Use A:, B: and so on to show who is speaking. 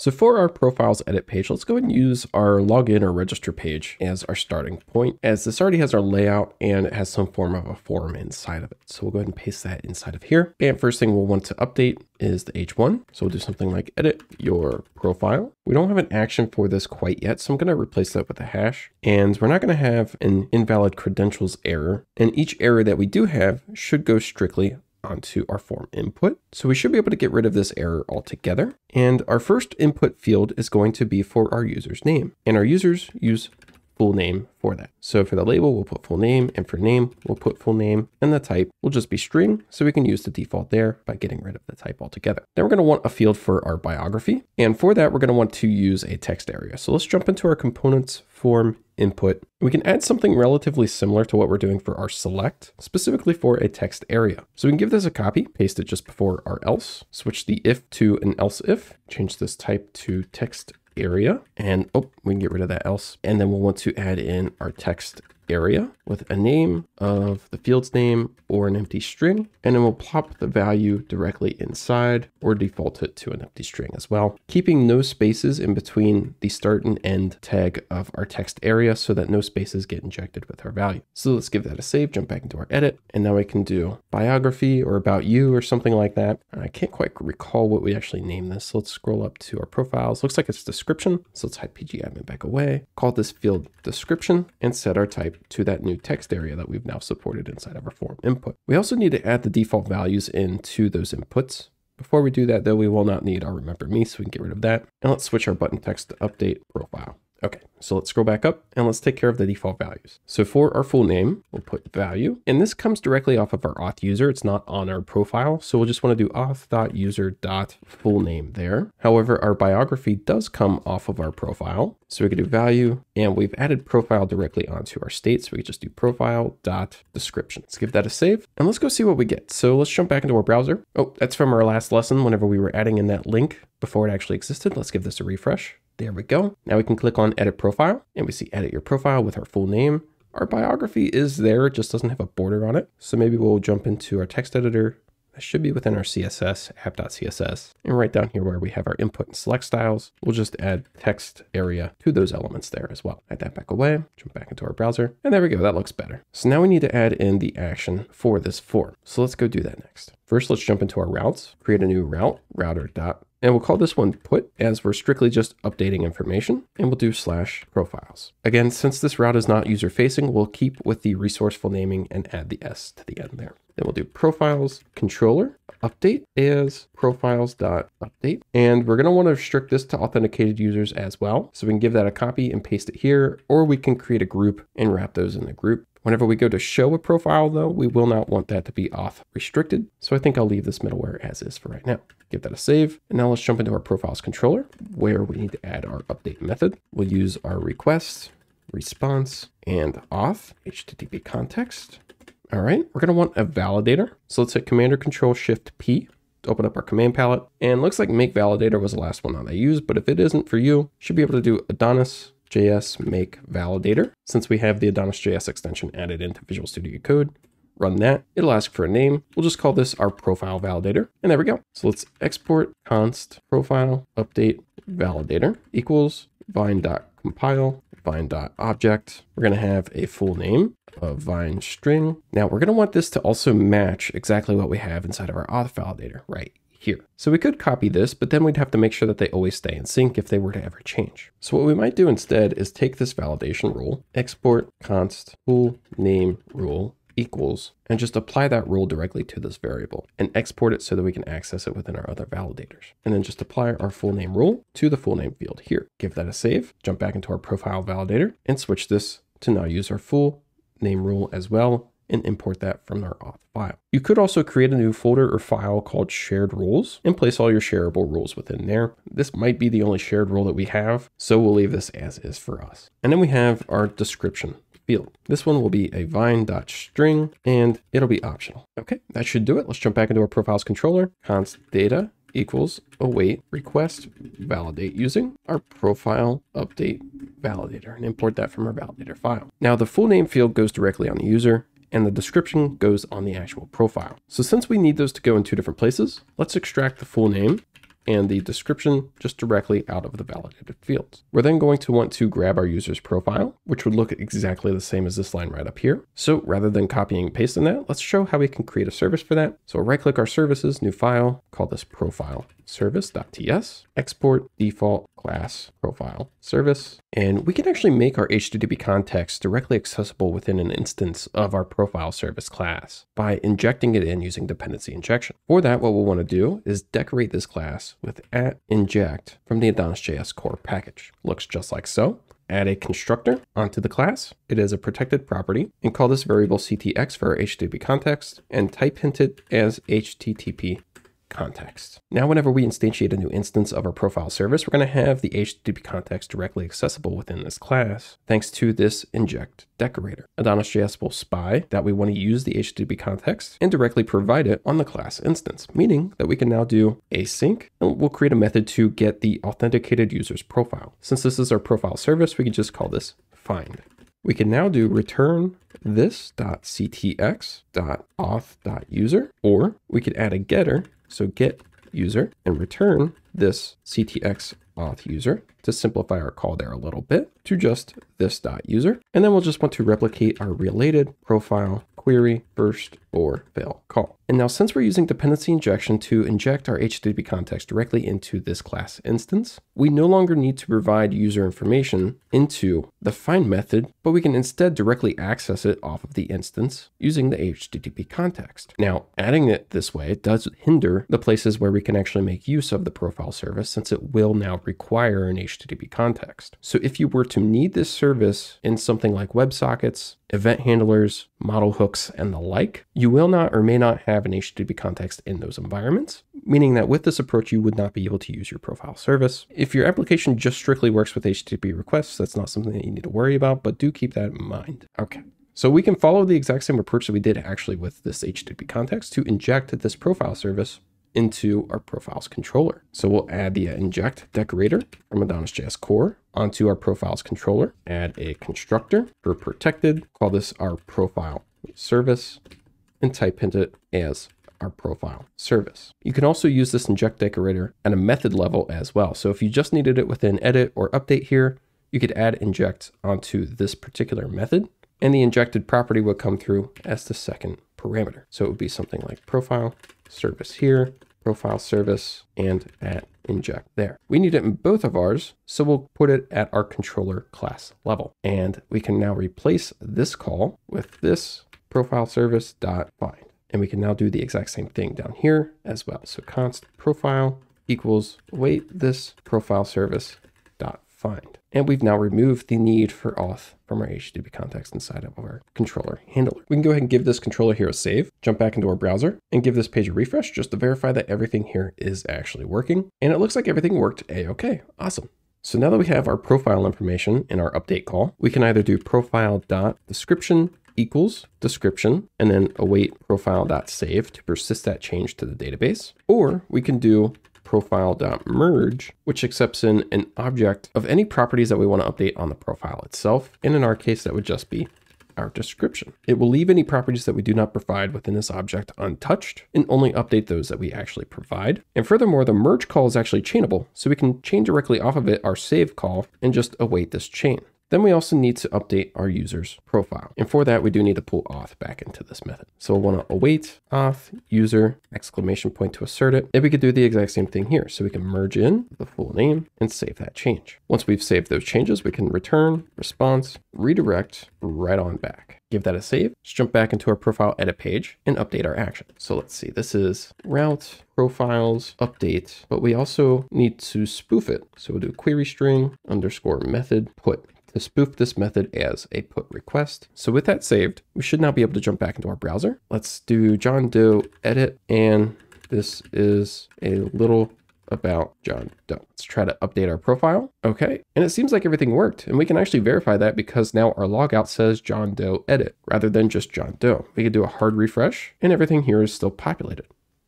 A: So for our profiles edit page, let's go ahead and use our login or register page as our starting point, as this already has our layout and it has some form of a form inside of it. So we'll go ahead and paste that inside of here. And first thing we'll want to update is the H1. So we'll do something like edit your profile. We don't have an action for this quite yet, so I'm going to replace that with a hash. And we're not going to have an invalid credentials error. And each error that we do have should go strictly onto our form input. So we should be able to get rid of this error altogether. And our first input field is going to be for our user's name. And our users use full name for that. So for the label, we'll put full name, and for name, we'll put full name, and the type will just be string. So we can use the default there by getting rid of the type altogether. Then we're going to want a field for our biography. And for that, we're going to want to use a Textarea. So let's jump into our components form input. We can add something relatively similar to what we're doing for our select, specifically for a text area. So we can give this a copy, paste it just before our else, switch the if to an else if, change this type to text area, and we can get rid of that else. And then we'll want to add in our text area with a name of the field's name or an empty string. And then we'll plop the value directly inside or default it to an empty string as well, keeping no spaces in between the start and end tag of our text area so that no spaces get injected with our value. So let's give that a save, jump back into our edit, and now we can do biography or about you or something like that. I can't quite recall what we actually named this. So let's scroll up to our profiles. Looks like it's description. So let's type pgadmin back away, call this field description, and set our type to that new text area that we've now supported inside of our form input. We also need to add the default values into those inputs. Before we do that though, we will not need our remember me, so we can get rid of that. And let's switch our button text to update profile. Okay, so let's scroll back up and let's take care of the default values. So for our full name, we'll put value, and this comes directly off of our auth user. It's not on our profile. So we'll just want to do auth.user.fullname there. However, our biography does come off of our profile. So we can do value, and we've added profile directly onto our state. So we can just do profile.description. Let's give that a save and let's go see what we get. So let's jump back into our browser. Oh, that's from our last lesson whenever we were adding in that link before it actually existed. Let's give this a refresh. There we go. Now we can click on edit profile and we see edit your profile with our full name. Our biography is there, it just doesn't have a border on it. So maybe we'll jump into our text editor. That should be within our CSS, app.css. And right down here where we have our input and select styles, we'll just add text area to those elements there as well. Add that back away, jump back into our browser, and there we go, that looks better. So now we need to add in the action for this form. So let's go do that next. First, let's jump into our routes, create a new route, and we'll call this one put, as we're strictly just updating information, and we'll do /profiles. Again, since this route is not user facing, we'll keep with the resourceful naming and add the S to the end there. Then we'll do profiles controller update as profiles.update. And we're going to want to restrict this to authenticated users as well. So we can give that a copy and paste it here, or we can create a group and wrap those in a group. Whenever we go to show a profile though, we will not want that to be auth restricted. So I think I'll leave this middleware as is for right now. Give that a save. And now let's jump into our profiles controller where we need to add our update method. We'll use our request, response, and auth, HttpContext. All right, we're gonna want a validator. So let's hit Command or Control Shift P to open up our command palette. And it looks like make validator was the last one that I used, but if it isn't for you, you should be able to do AdonisJS make validator. Since we have the AdonisJS extension added into Visual Studio Code, run that. It'll ask for a name. We'll just call this our profile validator. And there we go. So let's export const profile update validator equals vine.compile, vine.object. We're going to have a full name of vine string. Now we're going to want this to also match exactly what we have inside of our auth validator right here. So we could copy this, but then we'd have to make sure that they always stay in sync if they were to ever change. So what we might do instead is take this validation rule, export const full name rule equals, and just apply that rule directly to this variable and export it so that we can access it within our other validators. And then just apply our full name rule to the full name field here. Give that a save, jump back into our profile validator and switch this to now use our full name rule as well and import that from our auth file. You could also create a new folder or file called shared rules and place all your shareable rules within there. This might be the only shared rule that we have, so we'll leave this as is for us. And then we have our description field. This one will be a vine.string and it'll be optional. Okay, that should do it. Let's jump back into our profiles controller. Const data equals await request validate using our profile update validator and import that from our validator file. Now the full name field goes directly on the user and the description goes on the actual profile. So since we need those to go in two different places, let's extract the full name and the description just directly out of the validated fields. We're then going to want to grab our user's profile, which would look exactly the same as this line right up here. So rather than copying and pasting that, let's show how we can create a service for that. So right click our services, new file, call this profile service.ts, export default class profile service. And we can actually make our HTTP context directly accessible within an instance of our profile service class by injecting it in using dependency injection. For that, what we'll want to do is decorate this class with @inject from the AdonisJS core package. Looks just like so. Add a constructor onto the class. It is a protected property, and call this variable ctx for our HTTP context and type hint it as HTTP context. Now, whenever we instantiate a new instance of our profile service, we're going to have the HTTP context directly accessible within this class, thanks to this inject decorator. AdonisJS will spy that we want to use the HTTP context and directly provide it on the class instance, meaning that we can now do async, and we'll create a method to get the authenticated user's profile. Since this is our profile service, we can just call this find. We can now do return this.ctx.auth.user, or we could add a getter. So get user and return this ctx auth user to simplify our call there a little bit to just this.user. And then we'll just want to replicate our related profile query first or fail call. And now since we're using dependency injection to inject our HTTP context directly into this class instance, we no longer need to provide user information into the find method, but we can instead directly access it off of the instance using the HTTP context. Now, adding it this way does hinder the places where we can actually make use of the profile service, since it will now require an HTTP context. So if you were to need this service in something like WebSockets, event handlers, model hooks, and the like, you will not or may not have an HTTP context in those environments, meaning that with this approach, you would not be able to use your profile service. If your application just strictly works with HTTP requests, that's not something that you need to worry about, but do keep that in mind. Okay. So we can follow the exact same approach that we did actually with this HTTP context to inject this profile service into our profiles controller. So we'll add the inject decorator from AdonisJS core onto our profiles controller, add a constructor for protected, call this our profile service, and type hint it as our profile service. You can also use this inject decorator at a method level as well. So if you just needed it within edit or update here, you could add inject onto this particular method, and the injected property would come through as the second parameter. So it would be something like profile service here, profile service, and @inject there. We need it in both of ours, so we'll put it at our controller class level. And we can now replace this call with this profile service dot find. And we can now do the exact same thing down here as well. So const profile equals await this profile service dot find. And we've now removed the need for auth from our HTTP context inside of our controller handler. We can go ahead and give this controller here a save, jump back into our browser, and give this page a refresh just to verify that everything here is actually working. And it looks like everything worked a-okay. Awesome. So now that we have our profile information in our update call, we can either do profile.description equals description and then await profile.save to persist that change to the database, or we can do profile.merge, which accepts in an object of any properties that we want to update on the profile itself. And in our case, that would just be our description. It will leave any properties that we do not provide within this object untouched and only update those that we actually provide. And furthermore, the merge call is actually chainable, so we can chain directly off of it our save call and just await this chain. Then we also need to update our user's profile. And for that, we do need to pull auth back into this method. So we'll want to await auth user exclamation point to assert it. And we could do the exact same thing here. So we can merge in the full name and save that change. Once we've saved those changes, we can return response, redirect right on back. Give that a save. Let's jump back into our profile edit page and update our action. So let's see, this is route profiles update, but we also need to spoof it. So we'll do query string underscore method put to spoof this method as a PUT request. So with that saved, we should now be able to jump back into our browser. Let's do John Doe edit, and this is a little about John Doe. Let's try to update our profile. Okay, and it seems like everything worked, and we can actually verify that because now our logout says John Doe edit rather than just John Doe. We could do a hard refresh and everything here is still populated.